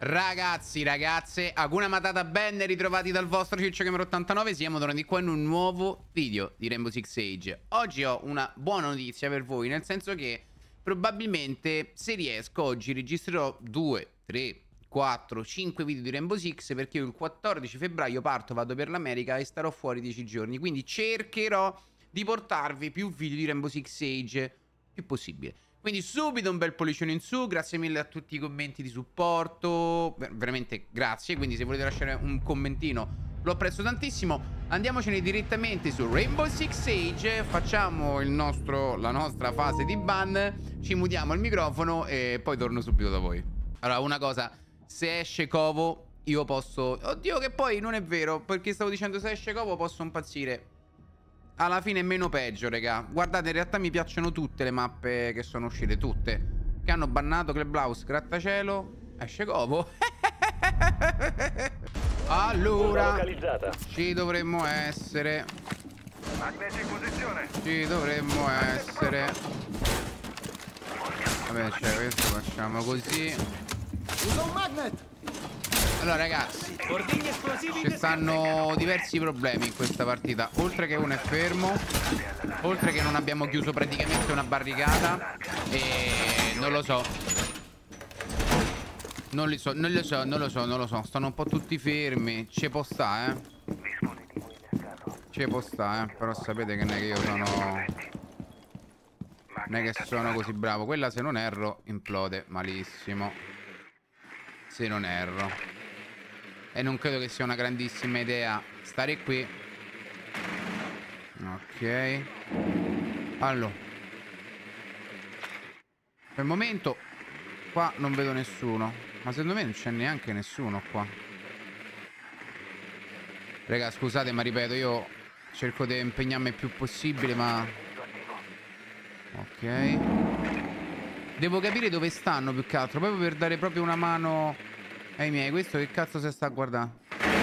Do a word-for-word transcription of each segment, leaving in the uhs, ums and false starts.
Ragazzi, ragazze, Hakuna Matata, ben ritrovati dal vostro Ciccio Gamer ottantanove. Siamo tornati qua in un nuovo video di Rainbow Six Siege. Oggi ho una buona notizia per voi, nel senso che probabilmente, se riesco, oggi registrerò due, tre, quattro, cinque video di Rainbow Six, perché io il quattordici febbraio parto, vado per l'America e starò fuori dieci giorni. Quindi cercherò di portarvi più video di Rainbow Six Siege più possibile. Quindi subito un bel pollicione in su, grazie mille a tutti i commenti di supporto, Ver veramente grazie. Quindi se volete lasciare un commentino lo apprezzo tantissimo. Andiamocene direttamente su Rainbow Six Siege, facciamo il nostro, la nostra fase di ban, ci mutiamo il microfono e poi torno subito da voi. Allora, una cosa, se esce Covo io posso... Oddio, che poi non è vero, perché stavo dicendo se esce Covo posso impazzire. Alla fine è meno peggio, raga. Guardate, in realtà mi piacciono tutte le mappe che sono uscite, tutte. Che hanno bannato Clubhouse, grattacielo. Esce Covo. Allora, ci dovremmo essere. Ci dovremmo essere. Vabbè, cioè, questo facciamo così. Usa un magnet. Allora, ragazzi, ci stanno diversi problemi in questa partita. Oltre che uno è fermo, oltre che non abbiamo chiuso praticamente una barricata. E non lo so. Non li so, non lo so, non lo so, non lo so. Stanno un po' tutti fermi. Ci può sta, eh. Ci può sta, eh. Però sapete che non è che io sono... Non è che sono così bravo. Quella, se non erro, implode malissimo. Se non erro. E non credo che sia una grandissima idea stare qui. Ok. Allora, per il momento qua non vedo nessuno. Ma secondo me non c'è neanche nessuno qua. Raga, scusate, ma ripeto, io cerco di impegnarmi il più possibile, ma... Ok. Devo capire dove stanno più che altro, proprio per dare proprio una mano ai miei. Questo che cazzo si sta a guardare?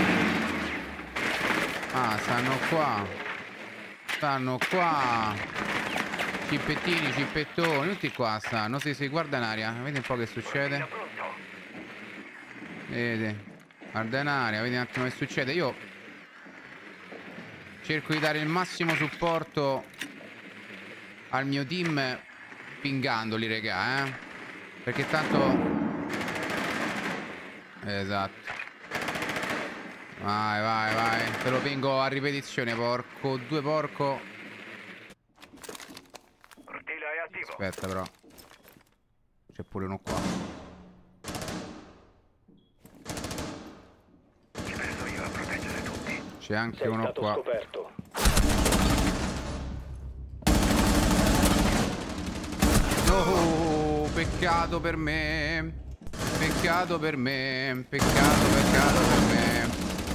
Ah, stanno qua. Stanno qua. Cippettini, cippettoni, tutti qua stanno. Sì, sì, guarda in aria. Vedi un po' che succede. Vedi. Guarda in aria, vedi un attimo che succede. Io cerco di dare il massimo supporto al mio team pingandoli, regà, eh. Perché tanto... Esatto. Vai, vai, vai. Te lo pingo a ripetizione, porco. Due porco. Aspetta, però. C'è pure uno qua. C'è anche Sei uno qua. Scoperto. Oh, peccato per me. Peccato per me. Peccato, peccato per me.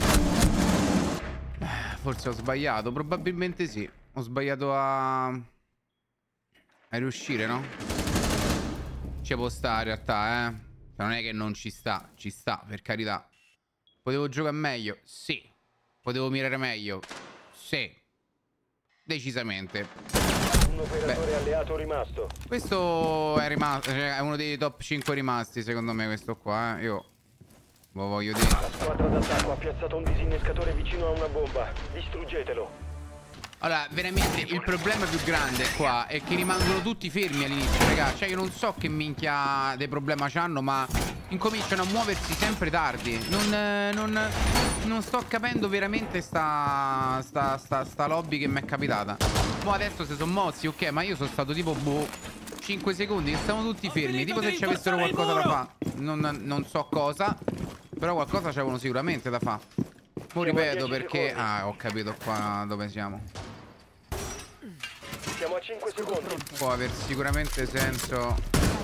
Forse ho sbagliato. Probabilmente sì. Ho sbagliato a... a riuscire, no? Ci può stare in realtà, eh. Non è che non ci sta. Ci sta, per carità. Potevo giocare meglio? Sì. Potevo mirare meglio? Sì. Decisamente. Un operatore Beh. alleato rimasto. Questo è rimasto, cioè, è uno dei top cinque rimasti, secondo me, questo qua, eh. Io lo voglio dire. La squadra d'attacco ha piazzato un disinnescatore vicino a una bomba. Distruggetelo. Allora, veramente il problema più grande qua è che rimangono tutti fermi all'inizio, raga. Cioè, io non so che minchia dei problema c'hanno, ma incominciano a muoversi sempre tardi. Non, eh, non, non sto capendo veramente sta, sta, sta, sta lobby che mi è capitata. Mo' adesso si sono mossi, ok, ma io sono stato tipo, boh, cinque secondi che stavano tutti fermi. Tipo se ci avessero qualcosa da fare. Non, non so cosa, però qualcosa c'avevano sicuramente da fare. Mo' ripeto perché... Ah, ho capito qua dove siamo. Siamo a cinque secondi. Può aver sicuramente senso.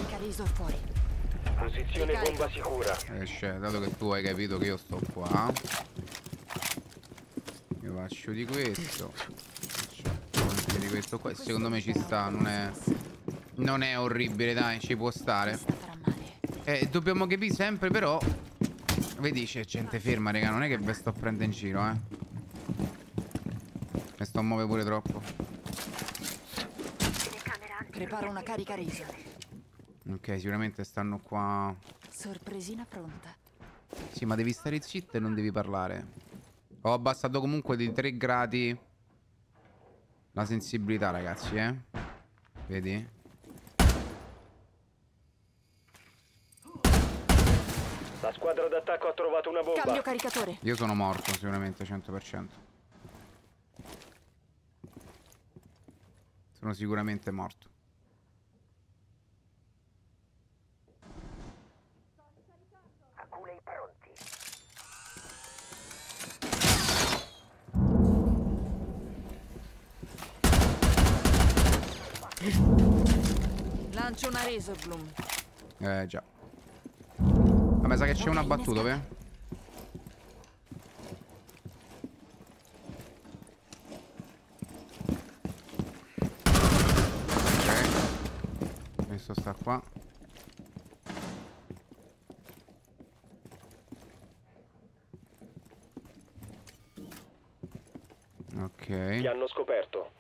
Posizione bomba sicura. Esce, dato che tu hai capito che io sto qua. Io faccio di questo. Faccio di questo qua. Secondo me ci sta, non è... Non è orribile, dai, ci può stare. Eh, dobbiamo capire sempre però. Vedi, c'è gente ferma, raga. Non è che ve sto a prendere in giro, eh. Mi sto a muovere pure troppo. Preparo una carica laser. Ok, sicuramente stanno qua. Sorpresina pronta. Sì, ma devi stare zitto e non devi parlare. Ho abbassato comunque di tre gradi la sensibilità, ragazzi, eh. Vedi? La squadra d'attacco ha trovato una bomba. Cambio caricatore. Io sono morto sicuramente cento per cento. Sono sicuramente morto. Aculei pronti. Lancio una Razor Bloom. Eh già. Vabbè, sa che c'è una battuta, beh. Ok. Questo sta qua. Ok. Ti hanno scoperto.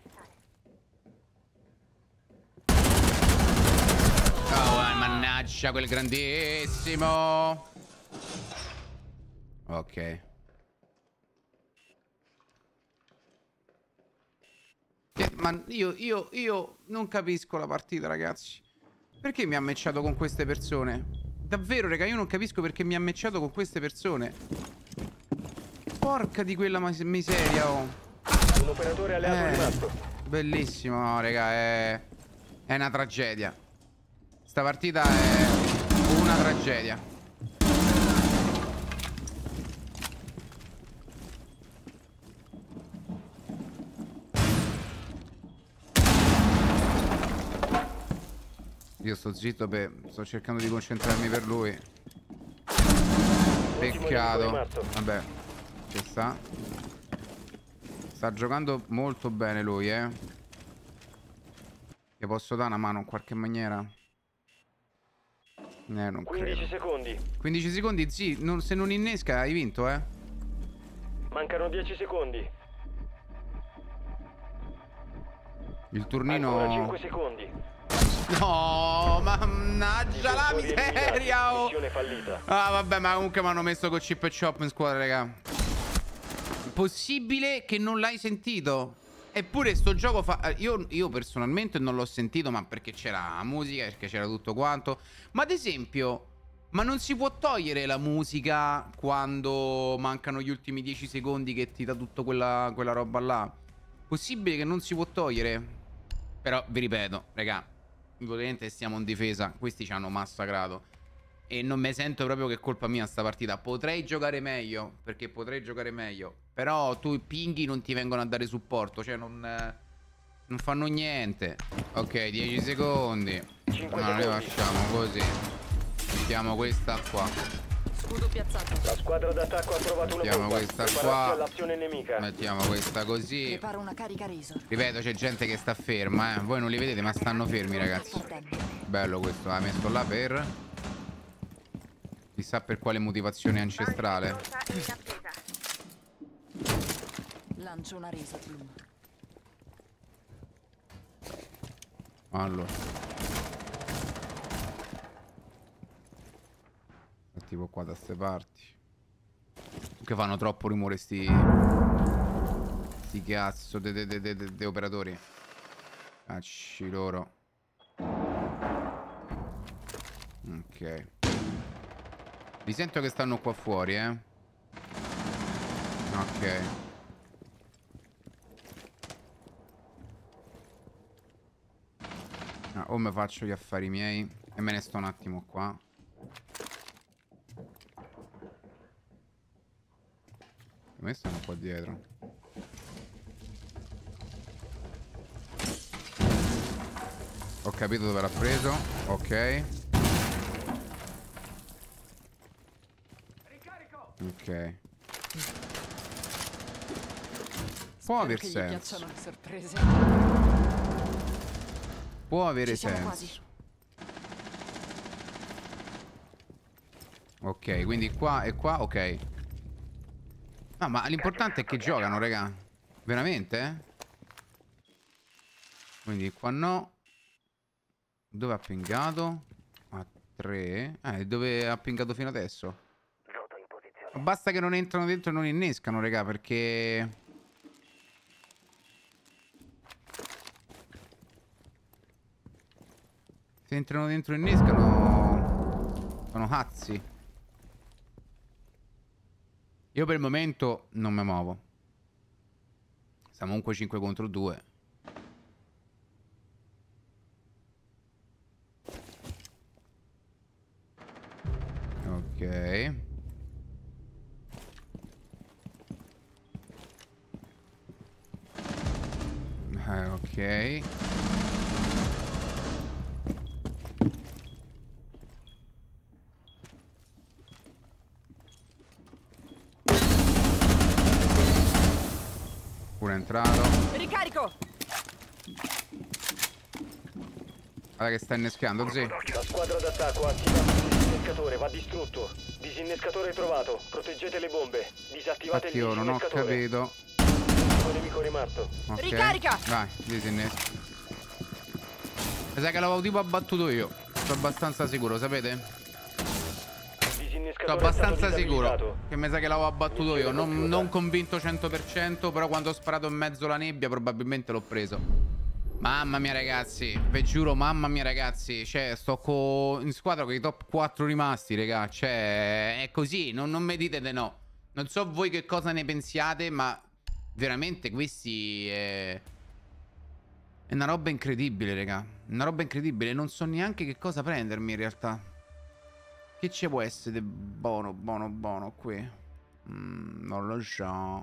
Oh, eh, mannaggia, quel grandissimo. Ok. Eh, ma io, io, io non capisco la partita, ragazzi. Perché mi ha matchato con queste persone? Davvero, raga, io non capisco perché mi ha matchato con queste persone. Porca di quella mis- miseria, oh. Un operatore alleato Eh, rimasto. bellissimo, no, raga, è... è una tragedia. Sta partita è una tragedia. Io sto zitto per... sto cercando di concentrarmi per lui. Peccato. Vabbè, ci sta. Sta giocando molto bene lui, eh. Gli posso dare una mano in qualche maniera? Eh, non quindici credo. secondi. quindici secondi, sì, non- se non innesca hai vinto, eh. Mancano dieci secondi. Il Ancora turnino... cinque secondi. No, mannaggia la Difensori miseria, eliminati. oh. Missione fallita. Ah, vabbè, ma comunque mi hanno messo con Chip e Chop in squadra, raga. Possibile che non l'hai sentito? Eppure sto gioco fa... Io, io personalmente non l'ho sentito, ma perché c'era la musica, perché c'era tutto quanto. Ma ad esempio, ma non si può togliere la musica quando mancano gli ultimi dieci secondi che ti dà tutta quella, quella roba là? Possibile che non si può togliere? Però, vi ripeto, raga, ovviamente stiamo in difesa. Questi ci hanno massacrato. E non mi sento proprio che è colpa mia sta partita. Potrei giocare meglio, perché potrei giocare meglio. Però tu i pinghi non ti vengono a dare supporto. Cioè non, eh, non fanno niente. Ok, dieci secondi. cinque Ma noi secondi. facciamo così. Mettiamo questa qua. Scudo piazzato. La squadra d'attacco ha trovato una Mettiamo bomba. questa Prepararsi qua. all'azione nemica. Mettiamo questa così. Preparo una carica Razor. Ripeto, c'è gente che sta ferma, eh. Voi non li vedete, ma stanno fermi, ragazzi. Bello questo. Ha messo là per... chissà per quale motivazione ancestrale. Lancio una Razor Bloom. Allora, tipo qua da ste parti. Che fanno troppo rumore sti sti cazzo de, de, de, de, de, de operatori. Cacci loro. Ok. Li sento che stanno qua fuori, eh. Ok. Ah, o me faccio gli affari miei e me ne sto un attimo qua. Me stanno qua dietro. Ho capito dove l'ha preso. Ok. Ok. Può aver Che gli senso. piacciono le sorprese. Può avere Ci siamo senso. quasi. Ok, quindi qua e qua, ok. No, ma l'importante è che giocano, raga. Veramente, eh? Quindi qua no. Dove ha pingato? A tre. Eh, dove ha pingato fino adesso? Zoto in posizione. Basta che non entrano dentro e non innescano, raga, perché... Se entrano dentro e innescano... Sono cazzi. Io per il momento non mi muovo. Siamo comunque cinque contro due. Ok. Eh, ok. Pure entrato. Ricarico! Guarda che sta innescando, zi. La squadra d'attacco ha attivato il disinnescatore, va distrutto. Disinnescatore trovato, proteggete le bombe. Disattivate Infatti il io non ho disinnescatore. capito. Un nemico rimasto. Ok. Ricarica! Vai, disinnesca. Mi sa che l'avevo tipo abbattuto io. Sono abbastanza sicuro, sapete? Sono abbastanza sicuro che mi sa che l'avevo abbattuto io. Non, non convinto cento per cento, però quando ho sparato in mezzo alla nebbia probabilmente l'ho preso. Mamma mia ragazzi, vi giuro, mamma mia ragazzi. Cioè, sto co in squadra con i top quattro rimasti, raga. Cioè, è così, non, non mi dite di no. Non so voi che cosa ne pensiate, ma veramente questi è... è una roba incredibile, raga. Una roba incredibile, non so neanche che cosa prendermi in realtà. Che ci può essere buono, buono, buono qui? Mm, non lo so.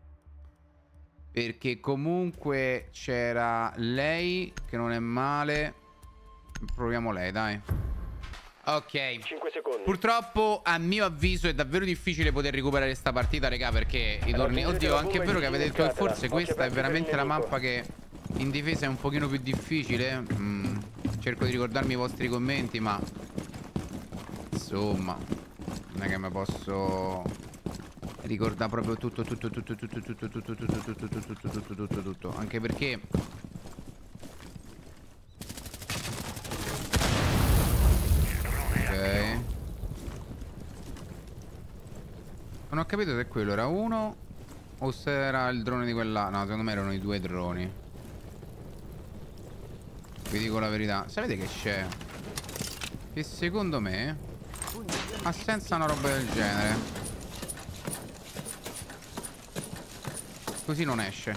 Perché comunque c'era lei, che non è male. Proviamo lei, dai. Ok. cinque secondi. Purtroppo, a mio avviso, è davvero difficile poter recuperare sta partita, raga, perché i torni... Oddio, anche è vero che avete detto che forse questa è veramente la mappa che in difesa è un pochino più difficile. Mm, cerco di ricordarmi i vostri commenti, ma... Insomma, non è che mi posso ricordare proprio tutto, tutto, tutto, tutto, tutto, tutto, tutto, tutto, tutto, tutto, tutto, tutto, tutto, tutto. Anche perché ok. Non ho capito se quello era uno o se era il drone di quella. No, secondo me erano i due droni. Vi dico la verità. Sapete che c'è? Che secondo me ha senza una roba del genere. Così non esce.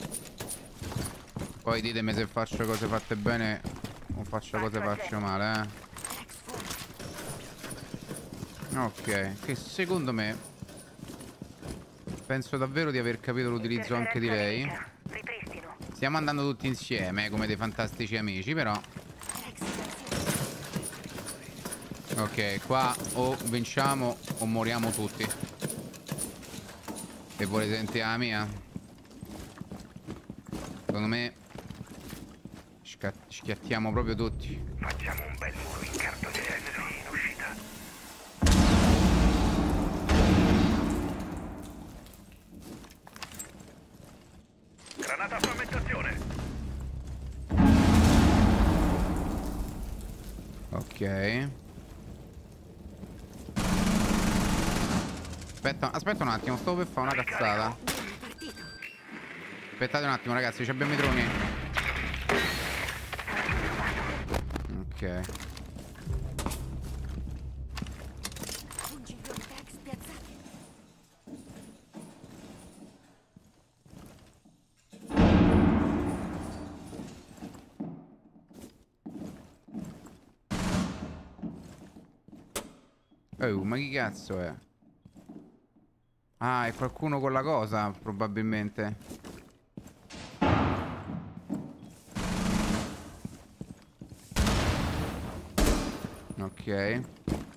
Poi ditemi se faccio cose fatte bene o faccio cose faccio male, eh. Ok, che secondo me penso davvero di aver capito l'utilizzo anche di lei. Stiamo andando tutti insieme, eh, come dei fantastici amici, però. Ok, qua o vinciamo o moriamo tutti. E volete sentire la mia? Secondo me schiattiamo proprio tutti. Facciamo un bel muro in carta di essere in uscita. Granata a frammentazione. Ok. Aspetta, aspetta un attimo, stavo per fare una cazzata. Aspettate un attimo ragazzi, ci abbiamo i droni. Ok. Oh, ma chi cazzo è? Ah, è qualcuno con la cosa, probabilmente. Ok.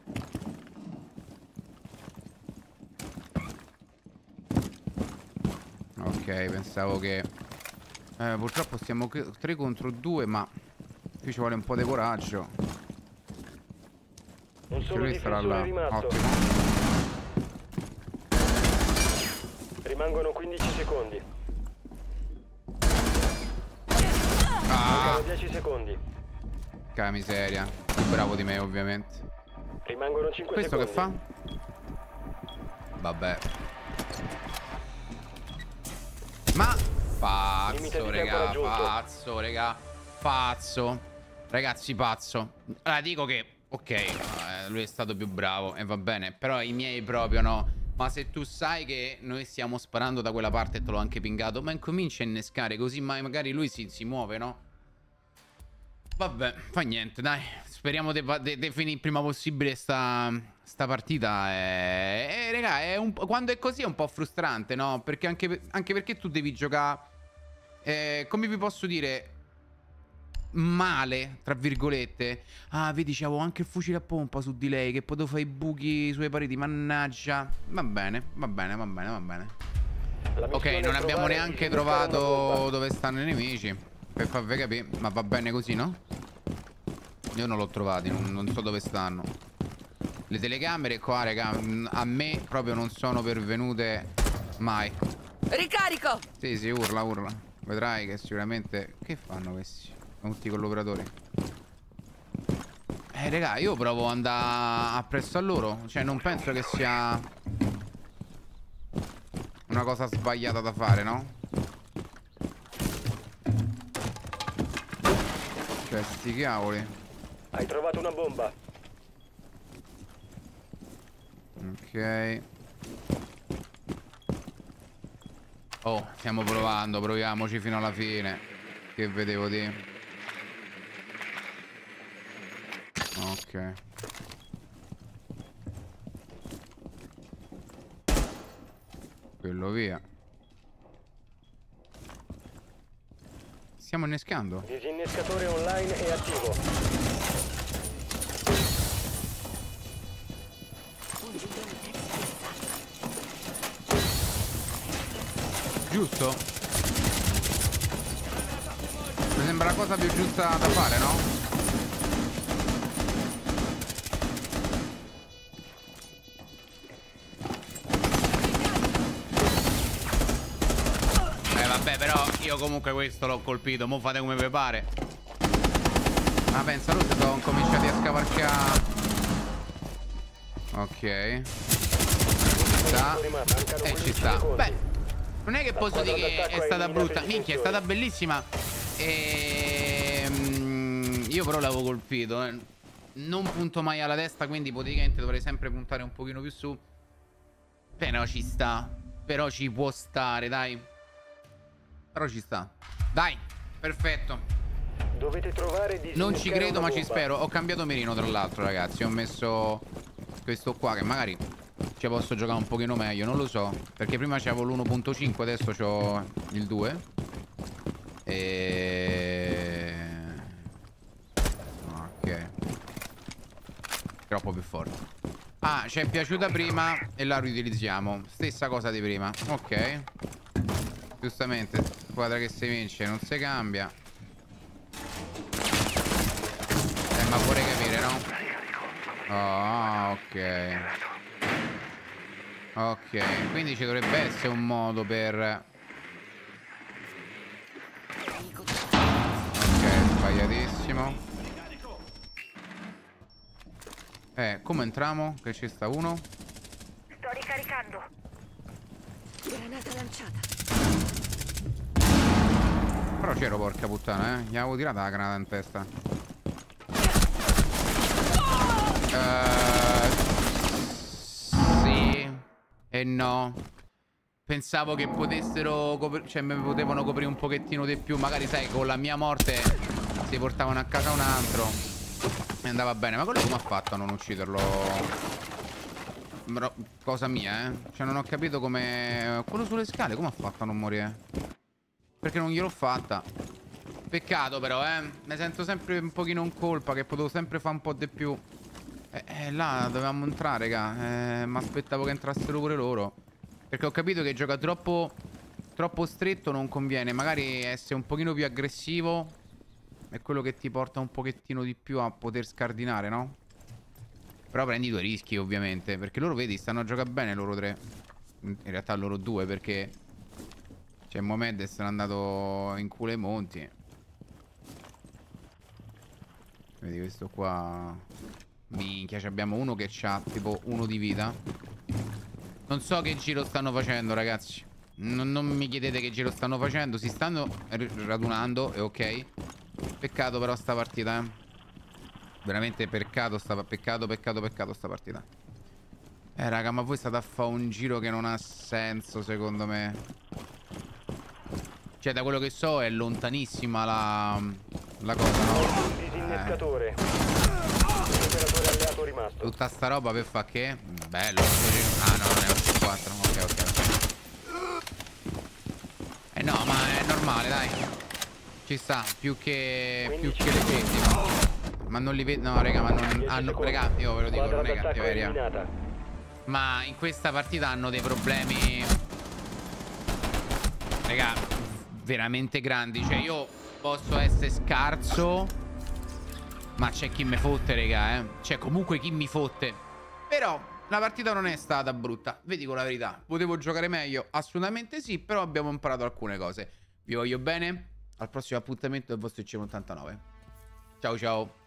Ok, pensavo che... Eh, purtroppo stiamo tre contro due, ma... Qui ci vuole un po' di coraggio. Un solo lui sarà là. difensore rimasto. Ottimo. Rimangono quindici secondi. Ah, Mancano dieci secondi. che miseria. Più bravo di me, ovviamente. Rimangono cinque Questo che secondi. fa? Vabbè. Ma Limite pazzo, di tempo raga, raggiunto. pazzo, raga. Pazzo. Ragazzi, pazzo. Allora, dico che, ok, eh, lui è stato più bravo e va bene. Però i miei proprio no. Ma se tu sai che noi stiamo sparando da quella parte e te l'ho anche pingato, ma incomincia a innescare così mai magari lui si, si muove, no? Vabbè, fa niente, dai. Speriamo di finire il prima possibile sta, sta partita. E, e raga, è un, quando è così è un po' frustrante, no? Perché anche, anche perché tu devi giocare, eh, come vi posso dire, male, tra virgolette. Ah, vedi, c'avevo anche il fucile a pompa su di lei, che potevo fare i buchi sulle pareti, mannaggia. Va bene, va bene, va bene, va bene. La Ok, missione non è abbiamo trovare e neanche disinnescare una trovato bomba. dove stanno i nemici, per farvi capire. Ma va bene così, no? Io non l'ho trovati, non, non so dove stanno. Le telecamere qua, raga, a me proprio non sono pervenute mai. Ricarico! Sì, sì, urla, urla. Vedrai che sicuramente... Che fanno questi? Tutti i collaboratori. Eh, raga, io provo ad andare appresso a loro. Cioè, non penso che sia una cosa sbagliata da fare, no? Cioè, sti cavoli. Hai trovato una bomba. Ok. Oh, stiamo provando, proviamoci fino alla fine. Che vedevo di... Ok. Quello via. Stiamo innescando. Disinnescatore online è attivo. Giusto? Mi sembra la cosa più giusta da fare, no? Eh vabbè, però io comunque questo l'ho colpito. Mo fate come vi pare. Ma pensa, loro sono cominciati a scavalcare. Ok. Ci sta. E ci sta. Beh, non è che posso dire che è stata brutta. Minchia, è stata bellissima. Ehm, io però l'avevo colpito. eh. Non punto mai alla testa, quindi ipoteticamente dovrei sempre puntare un pochino più su. Però ci sta. Però ci può stare, dai. Però ci sta. Dai, perfetto. Dovete trovare e Non ci disinnescare credo, una ma ci bomba. spero. Ho cambiato mirino, tra l'altro, ragazzi. Ho messo questo qua, che magari ci posso giocare un pochino meglio. Non lo so, perché prima c'avevo l'uno punto cinque, adesso c'ho il due. E... ok. Troppo più forte. Ah, ci è piaciuta prima e la riutilizziamo. Stessa cosa di prima. Ok. Giustamente, squadra che si vince non si cambia. Eh, ma vorrei capire, no? Oh, ok. Ok, quindi ci dovrebbe essere un modo per... Ok, sbagliatissimo. Eh, come entriamo? Che ci sta uno? Sto ricaricando. Granata lanciata. Però c'ero, porca puttana, eh. Gli avevo tirata la granata in testa. Uh, sì e no. Pensavo che potessero copri- cioè mi potevano coprire un pochettino di più. Magari sai, con la mia morte si portavano a casa un altro e andava bene. Ma quello come ha fatto a non ucciderlo? Bro, cosa mia, eh. Cioè non ho capito come... Quello sulle scale come ha fatto a non morire? Perché non gliel'ho fatta. Peccato però, eh. Mi sento sempre un pochino in colpa, che potevo sempre fare un po' di più. Eh, eh là dovevamo entrare, raga. Eh, ma aspettavo che entrassero pure loro. Perché ho capito che gioca troppo Troppo stretto non conviene. Magari essere un pochino più aggressivo è quello che ti porta un pochettino di più a poter scardinare, no? Però prendi due rischi, ovviamente. Perché loro, vedi, stanno a giocare bene loro tre. In realtà loro due, perché c'è Mohamed, se n'è andato in culo ai monti. Vedi questo qua. Minchia, abbiamo uno che c'ha tipo uno di vita. Non so che giro stanno facendo, ragazzi. Non, non mi chiedete che giro stanno facendo. Si stanno radunando, è ok. Peccato però sta partita, eh. Veramente peccato, sta, peccato, peccato, peccato sta partita. Eh, raga, ma voi state a fare un giro che non ha senso, secondo me. Cioè, da quello che so, è lontanissima la, la cosa, no? Disinnescatore. Operatore alleato rimasto. Tutta sta roba per fa che? Bello. Ah, no, non è un C quattro. Ok, ok, ok. Eh no, ma è normale, dai. Ci sta, più che più che legittimo. Ma non li vedo. No, raga, ma non hanno. Raga, io ve lo dico, non è cattiveria. Ma in questa partita hanno dei problemi, raga, veramente grandi. Cioè, io posso essere scarso, ma c'è chi mi fotte, raga, eh. C'è comunque chi mi fotte. Però la partita non è stata brutta, vi dico la verità. Potevo giocare meglio? Assolutamente sì. Però abbiamo imparato alcune cose. Vi voglio bene. Al prossimo appuntamento del vostro C M ottantanove. Ciao ciao.